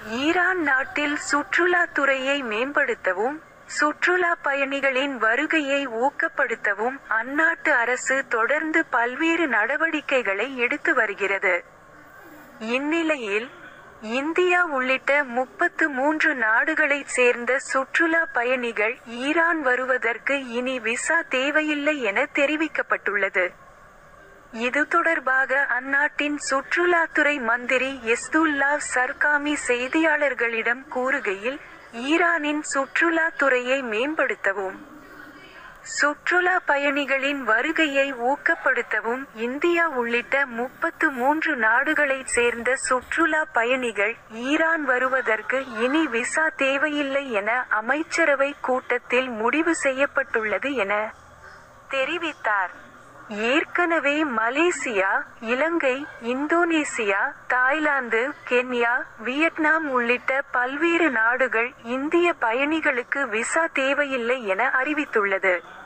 Iran நாட்டில் சுற்றுலாத்துறையை மேம்படுத்தவும், சுற்றுலா பயணிகளின் வருகையை ஊக்கப்படுத்தவும் அந்நாட்டு அரசு தொடர்ந்து பல்வேறு நடவடிக்கைகளை எடுத்து வருகிறது. இந்நிலையில், இந்தியா உள்ளிட்ட 33 நாடுகளைச் சேர்ந்த சுற்றுலா பயணிகள் ஈரான் வருவதற்கு இனி விசா தேவையில்லை என தெரிவிக்கப்பட்டுள்ளது. இது தொடர்பாக அந்நாட்டின் சுற்றுலாத்துறை மந்திரி எஸ்துல்லாஹ் சர்காமி செய்தியாளர்களிடம் கூறுகையில், ஈரானின் சுற்றுலாத்துறையை மேம்படுத்தவும், சுற்றுலா பயணிகளின் வருகையை ஊக்கப்படுத்தவும் இந்தியா உள்ளிட்ட 33 நாடுகளைச் சேர்ந்த சுற்றுலா பயணிகள் ஈரான் வருவதற்கு இனி விசா தேவையில்லை என அமைச்சரவை கூட்டத்தில் முடிவு செய்யப்பட்டுள்ளது என தெரிவித்தார். ஏற்கனவே Malaysia, Ilangai, Indonesia, Thailand, Kenya, Vietnam உள்ளிட்ட பல்வேறு நாடுகள் இந்திய பயணிகளுக்கு விசா தேவையில்லை என அறிவித்துள்ளது.